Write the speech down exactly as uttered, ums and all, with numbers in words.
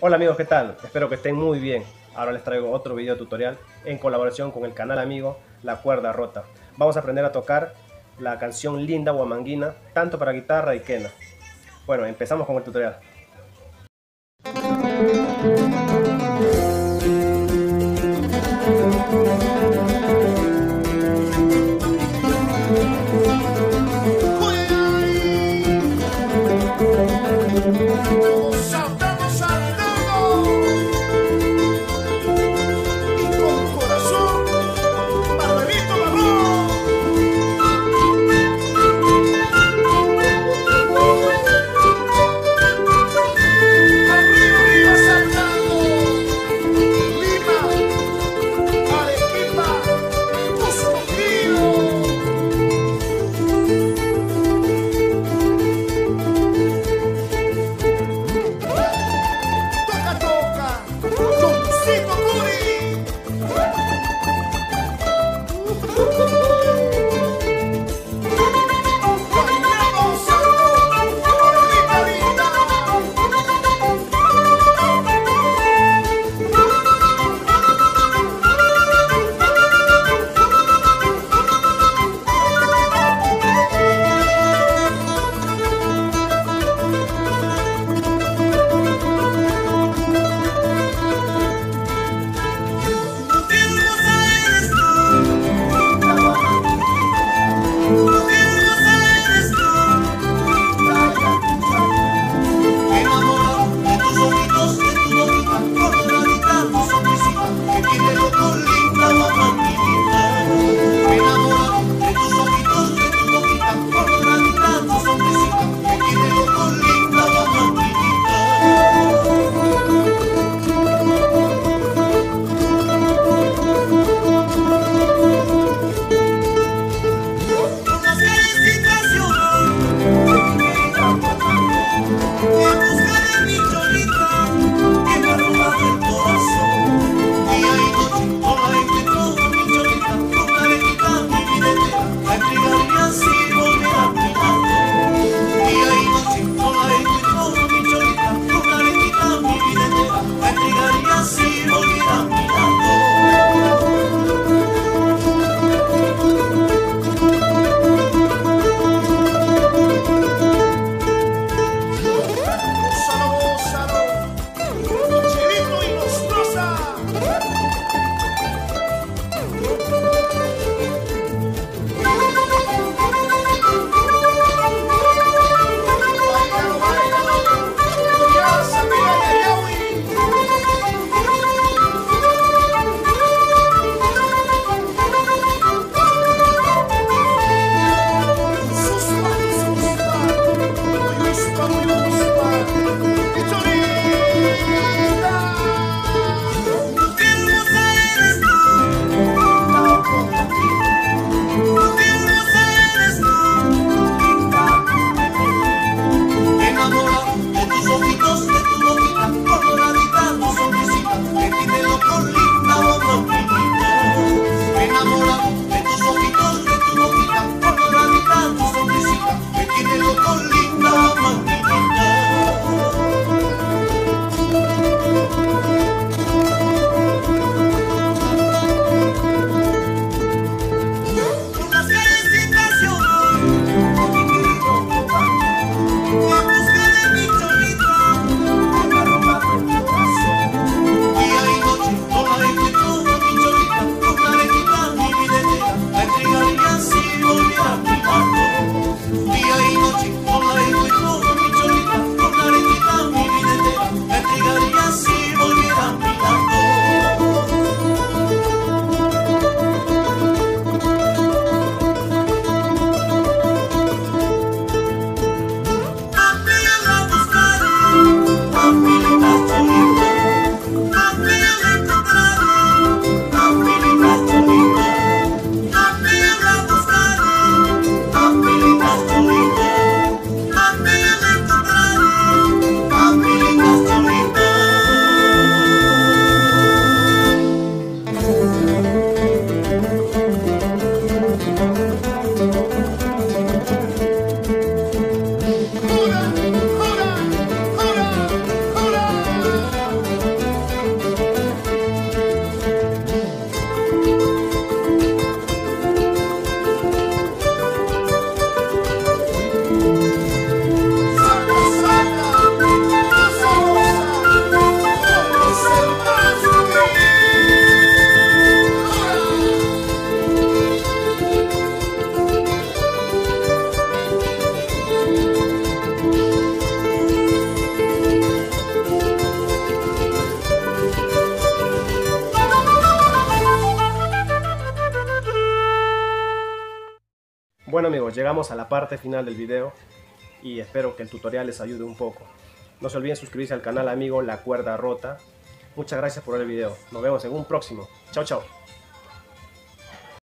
Hola amigos, ¿qué tal? Espero que estén muy bien. Ahora les traigo otro video tutorial en colaboración con el canal amigo La Cuerda Rota. Vamos a aprender a tocar la canción Linda Huamanguina, tanto para guitarra y quena. Bueno, empezamos con el tutorial. Bueno amigos, llegamos a la parte final del video y espero que el tutorial les ayude un poco. No se olviden suscribirse al canal amigo La Cuerda Rota. Muchas gracias por ver el video. Nos vemos en un próximo. Chao, chao.